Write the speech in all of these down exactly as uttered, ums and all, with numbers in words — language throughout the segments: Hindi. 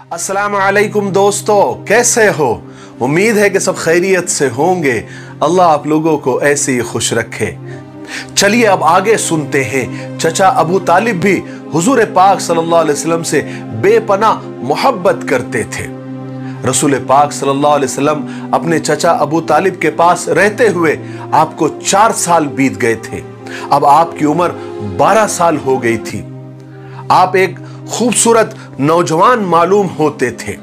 अस्सलाम वालेकुम दोस्तों, कैसे हो? उम्मीद है कि सब खैरियत से होंगे। अल्लाह आप लोगों को ऐसे ही खुश रखे। चलिए अब आगे सुनते हैं। चचा अबू तालिब भी हुजूर पाक सल्लल्लाहु अलैहि वसल्लम से बेपनाह मोहब्बत करते थे। रसूल पाक सल्लल्लाहु अलैहि वसल्लम अपने चचा अबू तालिब के पास रहते हुए आपको चार साल बीत गए थे। अब आपकी उम्र बारह साल हो गई थी। आप एक खूबसूरत नौजवान मालूम होते थे।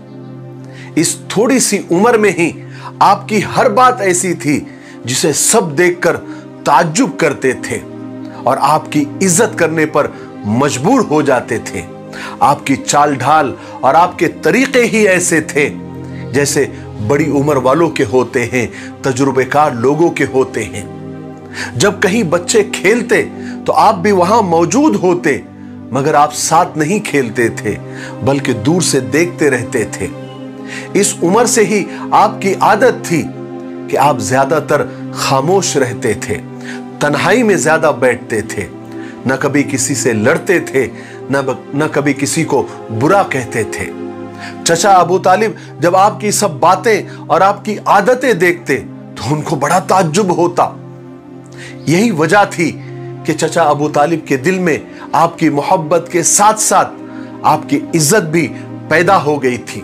इस थोड़ी सी उम्र में ही आपकी हर बात ऐसी थी जिसे सब देखकर ताज्जुब करते थे और आपकी इज्जत करने पर मजबूर हो जाते थे। आपकी चाल ढाल और आपके तरीके ही ऐसे थे जैसे बड़ी उम्र वालों के होते हैं, तजुर्बेकार लोगों के होते हैं। जब कहीं बच्चे खेलते तो आप भी वहां मौजूद होते, मगर आप साथ नहीं खेलते थे बल्कि दूर से देखते रहते थे। इस उम्र से ही आपकी आदत थी कि आप ज्यादातर खामोश रहते थे, तन्हाई में ज्यादा बैठते थे, न कभी किसी से लड़ते थे, न न कभी किसी को बुरा कहते थे। चचा अबू तालिब जब आपकी सब बातें और आपकी आदतें देखते तो उनको बड़ा ताज्जुब होता। यही वजह थी कि चचा अबू तालिब के दिल में आपकी मोहब्बत के साथ साथ आपकी इज्जत भी पैदा हो गई थी।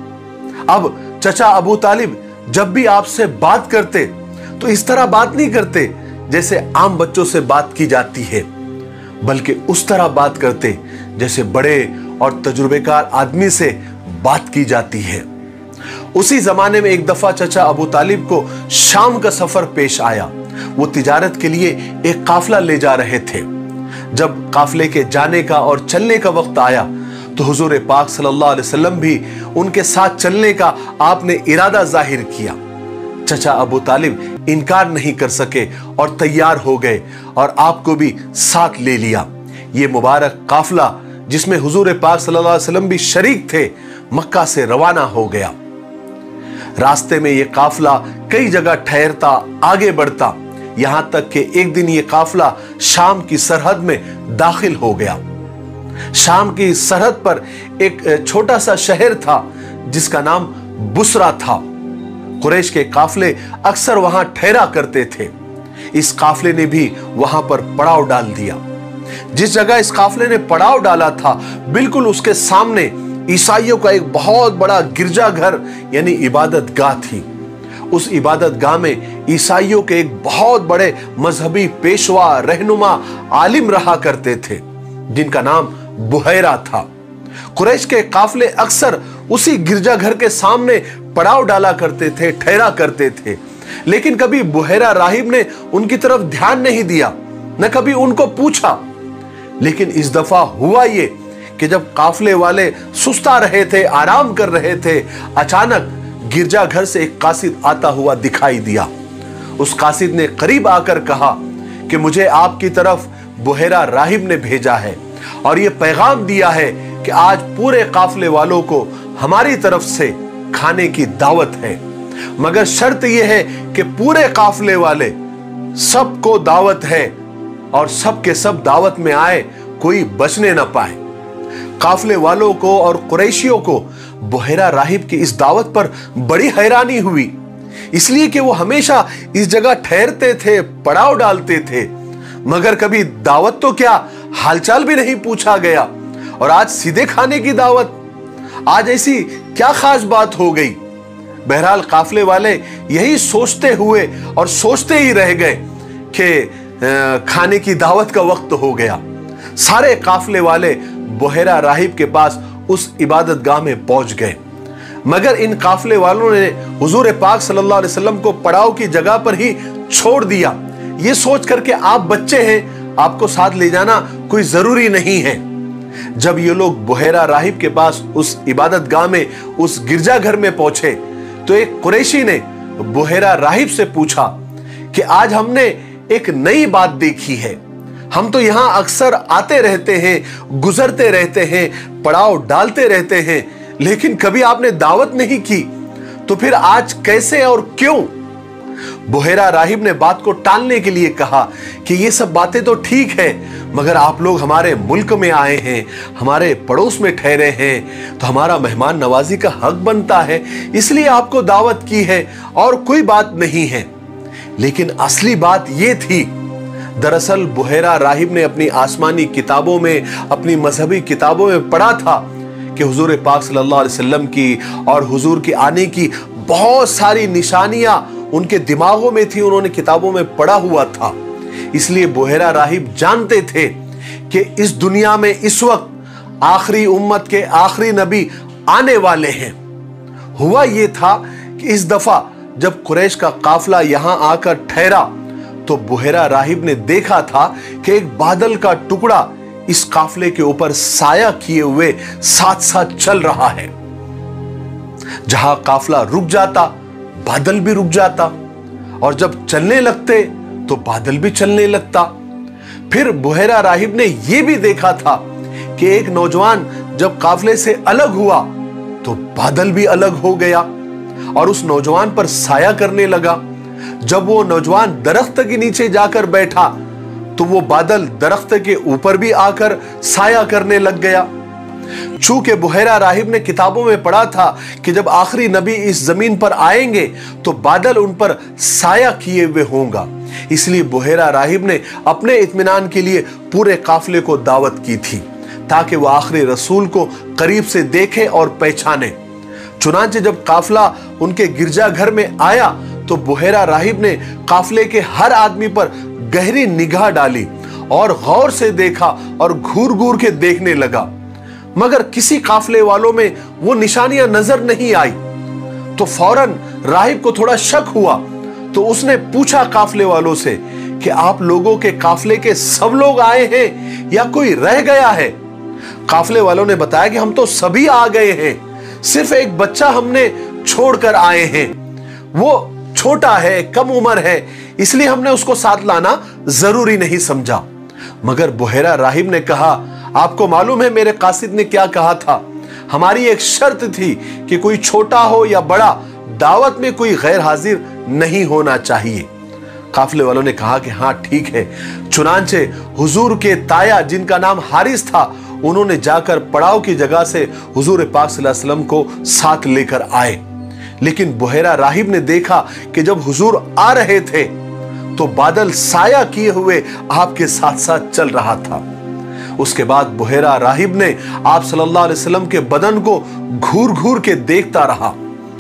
अब चचा अबू तालिब जब भी आपसे बात करते तो इस तरह बात नहीं करते जैसे आम बच्चों से बात की जाती है, बल्कि उस तरह बात करते जैसे बड़े और तजुर्बेकार आदमी से बात की जाती है। उसी जमाने में एक दफा चचा अबू तालिब को शाम का सफर पेश आया। वो तिजारत के लिए एक काफिला ले जा रहे थे। जब काफिले के जाने का और चलने का वक्त आया तो हुजूर पाक सल्लल्लाहु अलैहि वसल्लम भी उनके साथ चलने का आपने इरादा जाहिर किया। चचा अबू तालिब इनकार नहीं कर सके और तैयार हो गए और आपको भी साथ ले लिया। ये मुबारक काफिला जिसमें हुजूर पाक सल्लल्लाहु अलैहि वसल्लम भी शरीक थे, मक्का से रवाना हो गया। रास्ते में यह काफिला कई जगह ठहरता, आगे बढ़ता, यहां तक कि एक दिन यह काफिला शाम की सरहद में दाखिल हो गया। शाम की सरहद पर एक छोटा सा शहर था जिसका नाम बुसरा था। कुरैश के काफिले अक्सर वहां ठहरा करते थे। इस काफिले ने भी वहां पर पड़ाव डाल दिया। जिस जगह इस काफिले ने पड़ाव डाला था, बिल्कुल उसके सामने ईसाइयों का एक बहुत बड़ा गिरजाघर यानी इबादत गाह थी। उस इबादत गाह में ईसाइयों के एक बहुत बड़े मजहबी पेशवा, रहनुमा, आलिम रहा करते थे जिनका नाम बुहैरा था। कुरैश के काफिले अक्सर उसी गिरजाघर के सामने पड़ाव डाला करते थे, ठहरा करते थे, लेकिन कभी बुहैरा राहिब ने उनकी तरफ ध्यान नहीं दिया, न कभी उनको पूछा। लेकिन इस दफा हुआ ये कि जब काफिले वाले सुस्ता रहे थे, आराम कर रहे थे, अचानक गिरजाघर से एक कासिद आता हुआ दिखाई दिया। उस कासिद ने करीब आकर कहा कि मुझे आपकी तरफ बुहैरा राहिब ने भेजा है और यह पैगाम दिया है कि आज पूरे काफिले वालों को हमारी तरफ से खाने की दावत है, मगर शर्त यह है कि पूरे काफिले वाले सबको दावत है और सबके सब दावत में आए, कोई बचने ना पाए। काफिले वालों को और कुरैशियों को बुहैरा राहिब की इस दावत पर बड़ी हैरानी हुई, इसलिए कि वो हमेशा इस जगह ठहरते थे, पड़ाव डालते थे, मगर कभी दावत तो क्या, हालचाल भी नहीं पूछा गया, और आज सीधे खाने की दावत। आज ऐसी क्या खास बात हो गई? बहरहाल काफिले वाले यही सोचते हुए और सोचते ही रह गए कि खाने की दावत का वक्त हो गया। सारे काफिले वाले बुहैरा राहिब के पास उस इबादत गाह में पहुंच गए, मगर इन काफिले वालों ने हुजूर पाक सल्लल्लाहु अलैहि वसल्लम को पड़ाव की जगह पर ही छोड़ दिया, ये सोच करके आप बच्चे हैं, आपको साथ ले जाना कोई जरूरी नहीं है। जब ये लोग बुहैरा राहिब के पास उस इबादत गाह में, उस गिरजाघर में पहुंचे तो एक कुरैशी ने बुहैरा राहिब से पूछा कि आज हमने एक नई बात देखी है। हम तो यहां अक्सर आते रहते हैं, गुजरते रहते हैं, पड़ाव डालते रहते हैं, लेकिन कभी आपने दावत नहीं की, तो फिर आज कैसे और क्यों? बुहेरा राहिब ने बात को टालने के लिए कहा कि ये सब बातें तो ठीक है, मगर आप लोग हमारे मुल्क में आए हैं, हमारे पड़ोस में ठहरे हैं, तो हमारा मेहमान नवाजी का हक बनता है, इसलिए आपको दावत की है और कोई बात नहीं है। लेकिन असली बात यह थी, दरअसल बुहेरा राहिब ने अपनी आसमानी किताबों में, अपनी मजहबी किताबों में पढ़ा था कि हुजूर पाक सल्लल्लाहु अलैहि वसल्लम की और हुजूर के आने की बहुत सारी निशानियां उनके दिमागों में थी, उन्होंने किताबों में पढ़ा हुआ था। इसलिए बुहेरा राहिब जानते थे कि इस दुनिया में इस वक्त आखिरी उम्मत के आखिरी नबी आने वाले हैं। हुआ यह था कि इस दफा जब कुरैश का काफिला यहां आकर ठहरा तो बुहेरा राहिब ने देखा था कि एक बादल का टुकड़ा इस काफिले के ऊपर साया किए हुए साथ साथ चल रहा है। जहां काफिला रुक जाता बादल भी रुक जाता, और जब चलने लगते तो बादल भी चलने लगता। फिर बुहेरा राहिब ने यह भी देखा था कि एक नौजवान जब काफिले से अलग हुआ तो बादल भी अलग हो गया और उस नौजवान पर साया करने लगा। जब वो नौजवान दरख्त के नीचे जाकर बैठा तो वो बादल दरख्त के ऊपर भी आकर साया करने लग गया। चूंकि बुहेरा राहिब ने किताबों में पढ़ा था कि जब आखिरी नबी इस जमीन पर आएंगे तो बादल उन पर साया किए हुए होगा, इसलिए बुहेरा राहिब ने अपने इत्मीनान के लिए पूरे काफिले को दावत की थी ताकि वह आखिरी रसूल को करीब से देखे और पहचाने। चुनांचे जब काफिला उनके गिरजाघर में आया तो बुहेरा राहिब ने काफिले के हर आदमी पर गहरी निगाह डाली और गौर से देखा और घूर घूर के देखने लगा, मगर किसी काफिले वालों में वो निशानियां नजर नहीं आई। तो फौरन राहिब को थोड़ा शक हुआ, तो उसने पूछा काफिले वालों से कि आप लोगों के काफिले के सब लोग आए हैं या कोई रह गया है? काफिले वालों ने बताया कि हम तो सभी आ गए हैं, सिर्फ एक बच्चा हमने छोड़कर आए हैं, वो छोटा है, कम उम्र है, इसलिए हमने उसको साथ लाना जरूरी नहीं समझा। मगर बुहेरा राहिब ने कहा, आपको मालूम है मेरे कासिद ने क्या कहा था? हमारी एक शर्त थी कि कोई छोटा हो या बड़ा, दावत में कोई गैर हाजिर नहीं होना चाहिए। काफिले वालों ने कहा कि हाँ ठीक है। चुनांचे हुजूर के ताया जिनका नाम हारिस था, उन्होंने जाकर पड़ाव की जगह से हुजूर पाक सल्लल्लाहु अलैहि वसल्लम को साथ लेकर आए। लेकिन बुहेरा राहिब ने देखा कि जब हुजूर आ रहे थे तो बादल साया किए हुए आपके साथ साथ चल रहा था। उसके बाद बुहेरा राहिब ने आप सल्लल्लाहु अलैहि वसल्लम के बदन को घूर घूर के देखता रहा।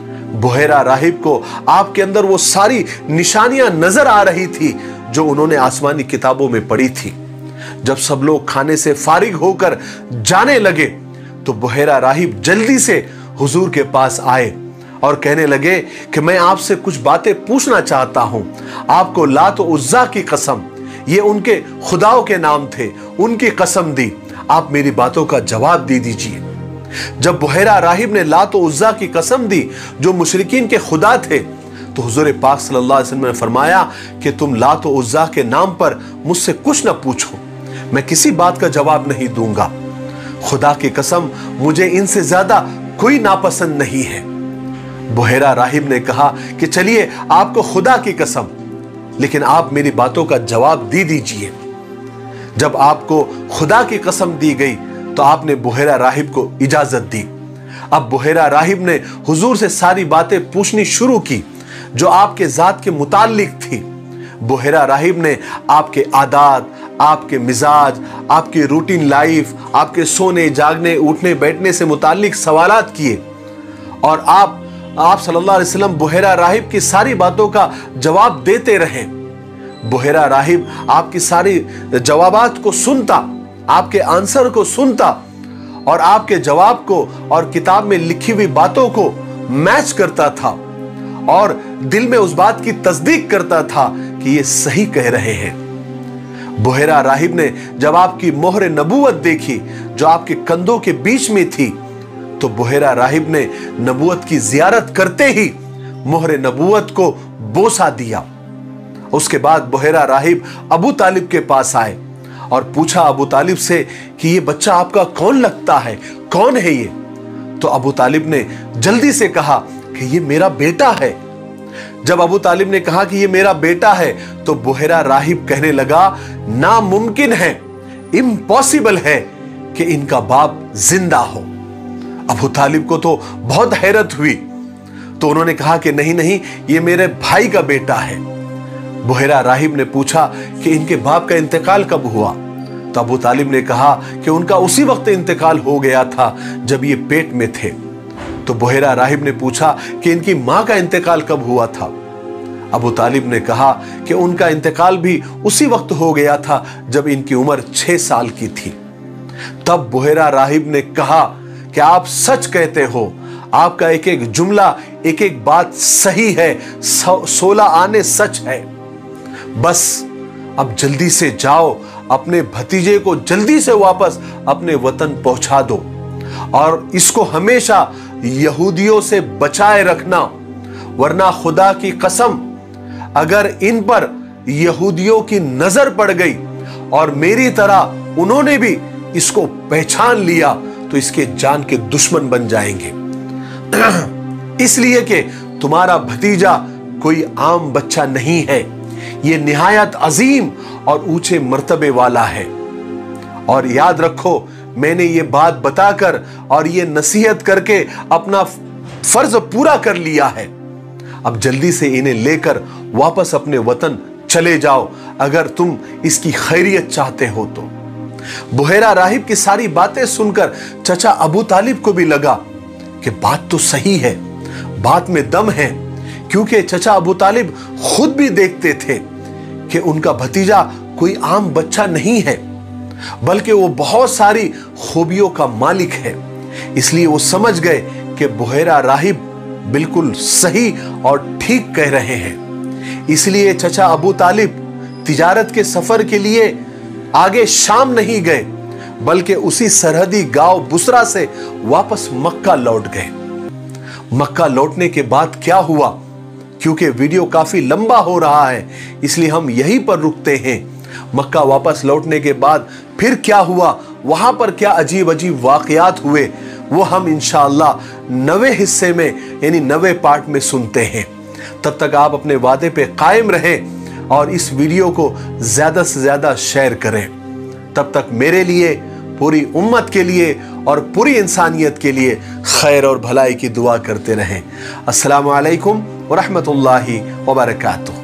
बुहेरा राहिब को आपके अंदर वो सारी निशानियां नजर आ रही थी जो उन्होंने आसमानी किताबों में पढ़ी थी। जब सब लोग खाने से फारिग होकर जाने लगे तो बुहेरा राहिब जल्दी से हुजूर के पास आए और कहने लगे कि मैं आपसे कुछ बातें पूछना चाहता हूं। आपको लात और उज्जा की कसम, ये उनके खुदाओं के नाम थे, उनकी कसम दी, आप मेरी बातों का जवाब दे दीजिए। जब बुहेरा राहिब ने लात और उज्जा की कसम दी जो मुशरिकीन के खुदा थे, तो हुजूर पाक सल्लल्लाहु अलैहि वसल्लम ने फरमाया कि तुम लात और उज्जा के नाम पर मुझसे कुछ न पूछो, मैं किसी बात का जवाब नहीं दूंगा। खुदा की कसम, मुझे इनसे ज्यादा कोई नापसंद नहीं है। बुहेरा राहिब ने कहा कि चलिए आपको खुदा की कसम, लेकिन आप मेरी बातों का जवाब दे दीजिए। जब आपको खुदा की कसम दी गई तो आपने बुहेरा राहिब को इजाजत दी। अब बुहेरा राहिब ने हुजूर से सारी बातें पूछनी शुरू की जो आपके जात के मुताल्लिक थी। बुहेरा राहिब ने आपके आदात, आपके मिजाज, आपकी रूटीन लाइफ, आपके सोने जागने उठने बैठने से मुताल्लिक सवालात किए और आप आप सल्लल्लाहु अलैहि वसल्लम बुहेरा राहिब की सारी बातों का जवाब देते रहे। बुहेरा राहिब आपकी सारी जवाबात को सुनता, आपके आंसर को सुनता और आपके जवाब को और किताब में लिखी हुई बातों को मैच करता था और दिल में उस बात की तस्दीक करता था कि ये सही कह रहे हैं। बुहेरा राहिब ने जब आपकी मोहर नबूवत देखी जो आपके कंधों के बीच में थी, तो बुहेरा राहिब ने नबूवत की जियारत करते ही मोहर नबूवत को बोसा दिया। उसके बाद बुहेरा राहिब अबू तालिब के पास आए और पूछा अबू तालिब से कि ये बच्चा आपका कौन लगता है, कौन है ये? तो अबू तालिब ने जल्दी से कहा कि ये मेरा बेटा है। जब अबू तालिब ने कहा कि ये मेरा बेटा है, तो बुहैरा राहिब कहने लगा, नामुमकिन है, इम्पॉसिबल है कि इनका बाप जिंदा हो। अबू तालिब को तो बहुत हैरत हुई, तो उन्होंने कहा कि नहीं नहीं, ये मेरे भाई का बेटा है। बुहैरा राहिब ने पूछा कि इनके बाप का इंतकाल कब हुआ? तो अबू तालिब ने कहा कि उनका उसी वक्त इंतकाल हो गया था जब ये पेट में थे। तो बुहैरा राहिब ने पूछा कि इनकी मां का इंतकाल कब हुआ था? अबू तालिब ने कहा कि उनका इंतकाल भी उसी वक्त हो गया था जब इनकी उम्र छह साल की थी। तब बुहैरा राहिब ने कहा कि आप सच कहते हो, आपका एक एक जुमला, एक एक बात सही है, सोलह आने सच है। बस अब जल्दी से जाओ, अपने भतीजे को जल्दी से वापस अपने वतन पहुंचा दो और इसको हमेशा यहूदियों से बचाए रखना, वरना खुदा की कसम अगर इन पर यहूदियों की नजर पड़ गई और मेरी तरह उन्होंने भी इसको पहचान लिया तो इसके जान के दुश्मन बन जाएंगे। इसलिए कि तुम्हारा भतीजा कोई आम बच्चा नहीं है, यह निहायत अजीम और ऊंचे मर्तबे वाला है। और याद रखो, मैंने ये बात बताकर और ये नसीहत करके अपना फर्ज पूरा कर लिया है। अब जल्दी से इन्हें लेकर वापस अपने वतन चले जाओ अगर तुम इसकी खैरियत चाहते हो तो। बुहैरा राहिब की सारी बातें सुनकर चचा अबू तालिब को भी लगा कि बात तो सही है, बात में दम है, क्योंकि चचा अबू तालिब खुद भी देखते थे कि उनका भतीजा कोई आम बच्चा नहीं है, बल्कि वो बहुत सारी खूबियों का मालिक है। इसलिए वो समझ गए कि बुहैरा राहिब बिल्कुल सही और ठीक कह रहे हैं। इसलिए चचा अबू तालिब तिजारत के सफर के लिए आगे शाम नहीं गए, बल्कि उसी सरहदी गांव बुसरा से वापस मक्का लौट गए। मक्का लौटने के बाद क्या हुआ, क्योंकि वीडियो काफी लंबा हो रहा है, इसलिए हम यहीं पर रुकते हैं। मक्का वापस लौटने के बाद फिर क्या हुआ, वहां पर क्या अजीब अजीब वाकयात हुए, वो हम इंशाअल्लाह नवे हिस्से में यानी नवे पार्ट में सुनते हैं। तब तक आप अपने वादे पे कायम रहें और इस वीडियो को ज्यादा से ज्यादा शेयर करें। तब तक मेरे लिए, पूरी उम्मत के लिए और पूरी इंसानियत के लिए खैर और भलाई की दुआ करते रहें। अस्सलामु अलैकुम व रहमतुल्लाहि व बरकातुहू।